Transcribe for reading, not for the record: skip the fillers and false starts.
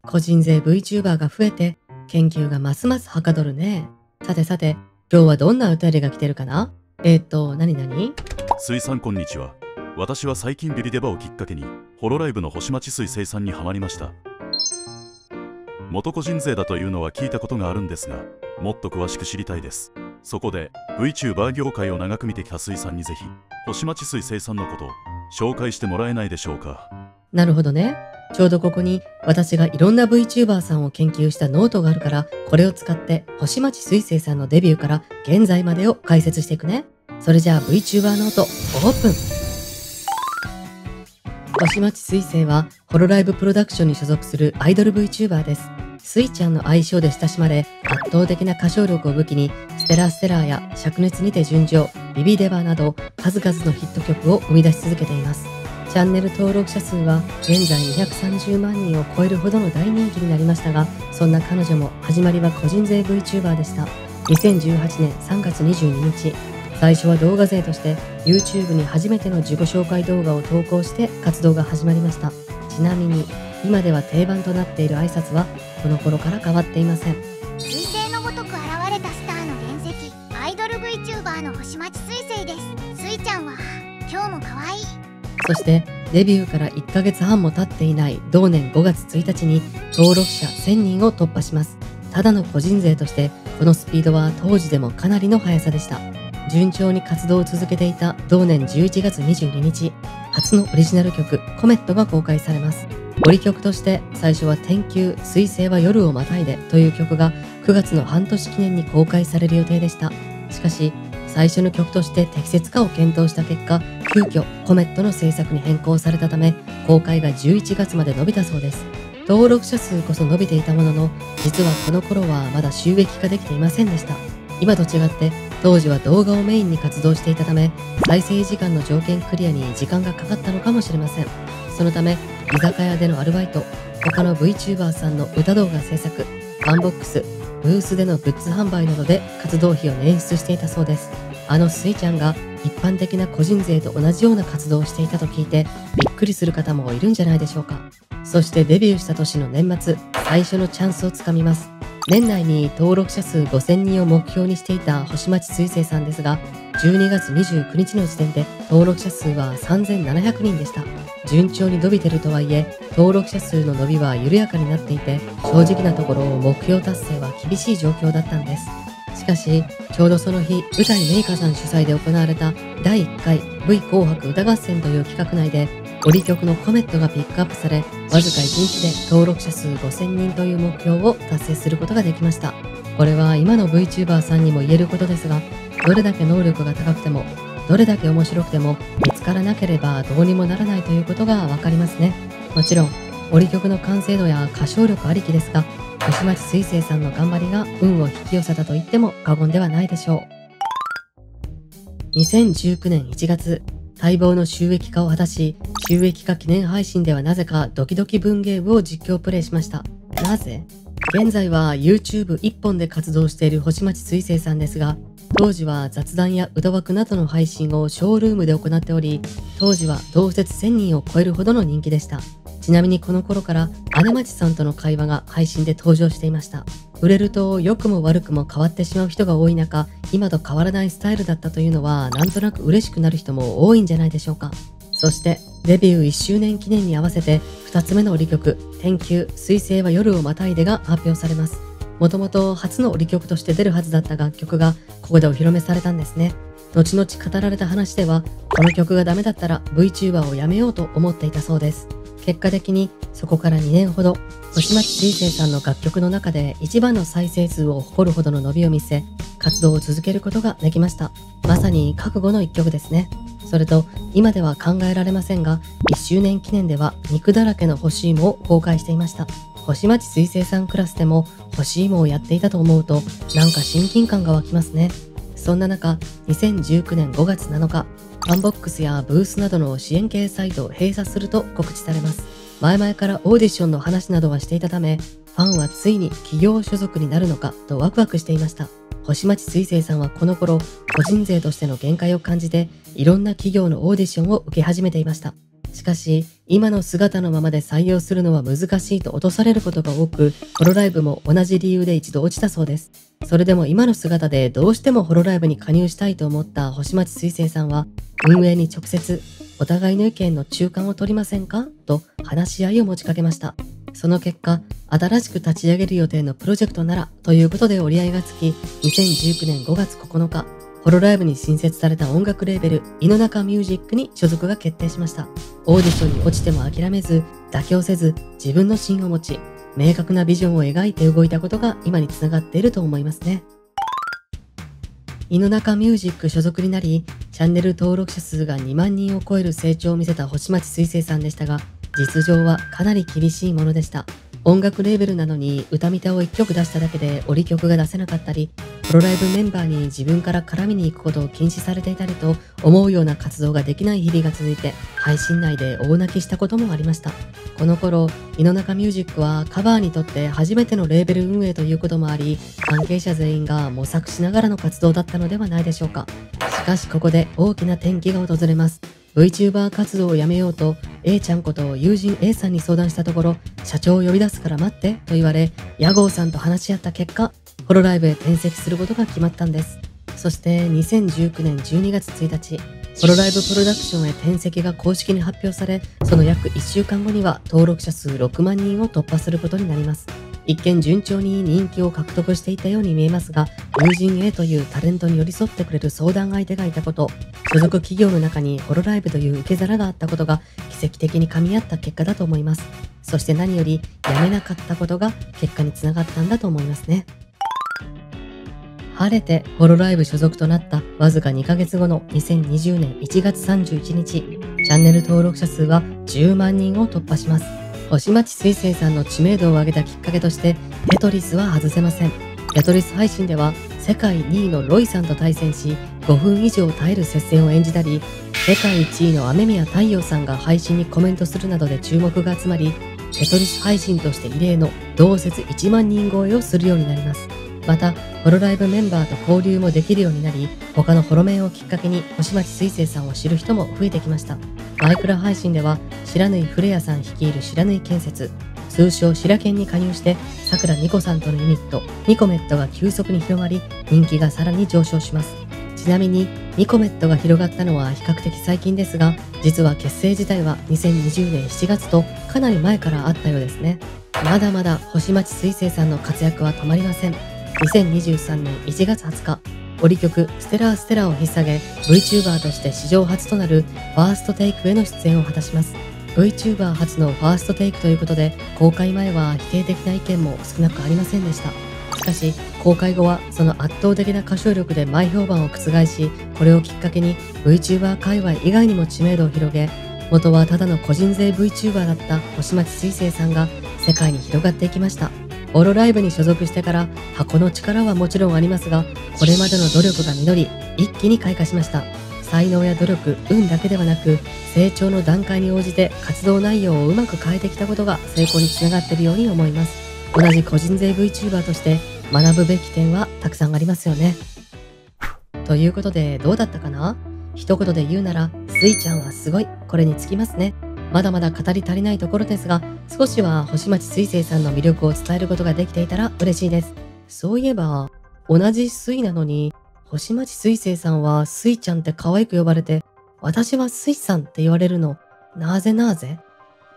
個人税 VTuber が増えて、研究がますますはかどるね。さてさて、今日はどんなお便りが来てるかな？何々？ 水さんこんにちは。私は最近ビリデバをきっかけにホロライブの星町水星さんにはまりました。元個人税だというのは聞いたことがあるんですが、もっと詳しく知りたいです。そこで VTuber 業界を長く見てきた水さんにぜひ星町水星さんのことを紹介してもらえないでしょうか。 なるほどね。ちょうどここに私がいろんな VTuber さんを研究したノートがあるから、これを使って星町水星さんのデビューから現在までを解説していくね。それじゃあ VTuber ノートオープン。星町水星はホロライブプロダクションに所属するアイドル VTuber です。スイちゃんの愛称で親しまれ、圧倒的な歌唱力を武器にステラステラーや灼熱にて純情、ビビデバなど数々のヒット曲を生み出し続けています。チャンネル登録者数は現在230万人を超えるほどの大人気になりましたが、そんな彼女も始まりは個人税 VTuber でした。2018年3月22日、最初は動画勢として YouTube に初めての自己紹介動画を投稿して活動が始まりました。ちなみに今では定番となっている挨拶はこの頃から変わっていません。 彗星のごとく現れたスターの原石、アイドル VTuber の星町水星です。スイちゃんは今日も可愛い。 そしてデビューから1ヶ月半も経っていない同年5月1日に登録者1000人を突破します。ただの個人税としてこのスピードは当時でもかなりの速さでした。順調に活動を続けていた同年11月22日、初のオリジナル曲コメットが公開されます。オリ曲として最初は天球彗星は夜をまたいでという曲が9月の半年記念に公開される予定でした。しかし最初の曲として適切かを検討した結果、急遽コメットの制作に変更されたため、公開が11月まで伸びたそうです。登録者数こそ伸びていたものの、実はこの頃はまだ収益化できていませんでした。今と違って当時は動画をメインに活動していたため、再生時間の条件クリアに時間がかかったのかもしれません。そのため居酒屋でのアルバイト、他の VTuber さんの歌動画制作、ワンボックス、ブースでのグッズ販売などで活動費を捻出していたそうです。スイちゃんが一般的な個人税と同じような活動をしていたと聞いてびっくりする方もいるんじゃないでしょうか。そしてデビューした年の年末、最初のチャンスをつかみます。年内に登録者数5000人を目標にしていた星町水星さんですが、12月29日の時点で登録者数は3700人でした。順調に伸びてるとはいえ、登録者数の伸びは緩やかになっていて、正直なところ目標達成は厳しい状況だったんです。しかし、ちょうどその日、舞台メイカさん主催で行われた第1回 V 紅白歌合戦という企画内で、オリ曲のコメットがピックアップされ、わずか1日で登録者数5000人という目標を達成することができました。これは今の VTuber さんにも言えることですが、どれだけ能力が高くても、どれだけ面白くても見つからなければどうにもならないということがわかりますね。もちろん、オリ曲の完成度や歌唱力ありきですが、星町水星さんの頑張りが運を引き寄せたと言っても過言ではないでしょう。2019年1月、待望の収益化を果たし、収益化記念配信ではなぜかドキドキ文芸部を実況プレイしました。なぜ？現在は YouTube 一本で活動している星町水星さんですが、当時は雑談や歌枠などの配信をショールームで行っており、当時は同説1000人を超えるほどの人気でした。ちなみにこの頃から姉町さんとの会話が配信で登場していました。売れると良くも悪くも変わってしまう人が多い中、今と変わらないスタイルだったというのはなんとなく嬉しくなる人も多いんじゃないでしょうか。そしてデビュー1周年記念に合わせて2つ目のオリ曲天球彗星は夜をまたいでが発表されます。もともと初のオリ曲として出るはずだった楽曲がここでお披露目されたんですね。後々語られた話では、この曲がダメだったら VTuber をやめようと思っていたそうです。結果的にそこから2年ほど、星町水星さんの楽曲の中で一番の再生数を誇るほどの伸びを見せ、活動を続けることができました。まさに覚悟の一曲ですね。それと、今では考えられませんが、1周年記念では肉だらけの干し芋を公開していました。星町水星さんクラスでも干し芋をやっていたと思うと、なんか親近感が湧きますね。そんな中、2019年5月7日、ファンボックスやブースなどの支援系サイトを閉鎖すると告知されます。前々からオーディションの話などはしていたため、ファンはついに企業所属になるのかとワクワクしていました。星町水星さんはこの頃、個人税としての限界を感じて、いろんな企業のオーディションを受け始めていました。 しかし、今の姿のままで採用するのは難しいと落とされることが多く、ホロライブも同じ理由で一度落ちたそうです。それでも今の姿でどうしてもホロライブに加入したいと思った星町彗星さんは、運営に直接、お互いの意見の中間を取りませんかと話し合いを持ちかけました。その結果、新しく立ち上げる予定のプロジェクトならということで折り合いがつき、2019年5月9日、ホロライブに新設された音楽レーベル、井の中ミュージックに所属が決定しました。オーディションに落ちても諦めず、妥協せず、自分の芯を持ち、明確なビジョンを描いて動いたことが今につながっていると思いますね。井の中ミュージック所属になり、チャンネル登録者数が2万人を超える成長を見せた星町彗星さんでしたが、実情はかなり厳しいものでした。音楽レーベルなのに歌みたを1曲出しただけで折り曲が出せなかったり、プロライブメンバーに自分から絡みに行くことを禁止されていたりと、思うような活動ができない日々が続いて、配信内で大泣きしたこともありました。この頃、井の中ミュージックはカバーにとって初めてのレーベル運営ということもあり、関係者全員が模索しながらの活動だったのではないでしょうか。しかしここで大きな転機が訪れます。VTuber 活動をやめようと A ちゃんこと友人 A さんに相談したところ、社長を呼び出すから待ってと言われ、屋号さんと話し合った結果、ホロライブへ転籍することが決まったんです。そして2019年12月1日、ホロライブプロダクションへ転籍が公式に発表され、その約1週間後には登録者数6万人を突破することになります。一見順調に人気を獲得していたように見えますが、友人 A というタレントに寄り添ってくれる相談相手がいたこと、所属企業の中にホロライブという受け皿があったことが奇跡的に噛み合った結果だと思います。そして何よりやめなかったことが結果につながったんだと思いますね。晴れてホロライブ所属となったわずか2ヶ月後の2020年1月31日、チャンネル登録者数は10万人を突破します。星町彗星さんの知名度を上げたきっかけとしてテトリスは外せません。テトリス配信では世界2位のロイさんと対戦し5分以上耐える接戦を演じたり、世界1位の雨宮太陽さんが配信にコメントするなどで注目が集まり、テトリス配信として異例の同説1万人超えをするようになります。また、ホロライブメンバーと交流もできるようになり、他のホロメンをきっかけに星町彗星さんを知る人も増えてきました。マイクラ配信では、白縫フレアさん率いる白縫建設、通称白研に加入して、さくらニコさんとのユニット、ニコメットが急速に広がり、人気がさらに上昇します。ちなみに、ニコメットが広がったのは比較的最近ですが、実は結成自体は2020年7月とかなり前からあったようですね。まだまだ星町彗星さんの活躍は止まりません。2023年1月20日、折り曲ステラーステラーを引っ提げ VTuber として史上初となるファーストテイクへの出演を果たします。 VTuber 初のファーストテイクということで、公開前は否定的な意見も少なくありませんでした。しかし公開後はその圧倒的な歌唱力で前評判を覆し、これをきっかけに VTuber 界隈以外にも知名度を広げ、元はただの個人税 VTuber だった星町彗星さんが世界に広がっていきました。ホロライブに所属してから箱の力はもちろんありますが、これまでの努力が実り一気に開花しました。才能や努力、運だけではなく、成長の段階に応じて活動内容をうまく変えてきたことが成功につながっているように思います。同じ個人税 VTuber として学ぶべき点はたくさんありますよね。ということでどうだったかな？一言で言うなら、スイちゃんはすごい、これにつきますね。まだまだ語り足りないところですが、少しは星町彗星さんの魅力を伝えることができていたら嬉しいです。そういえば、同じスイなのに、星町彗星さんはスイちゃんって可愛く呼ばれて、私はスイさんって言われるの、なぜなぜ？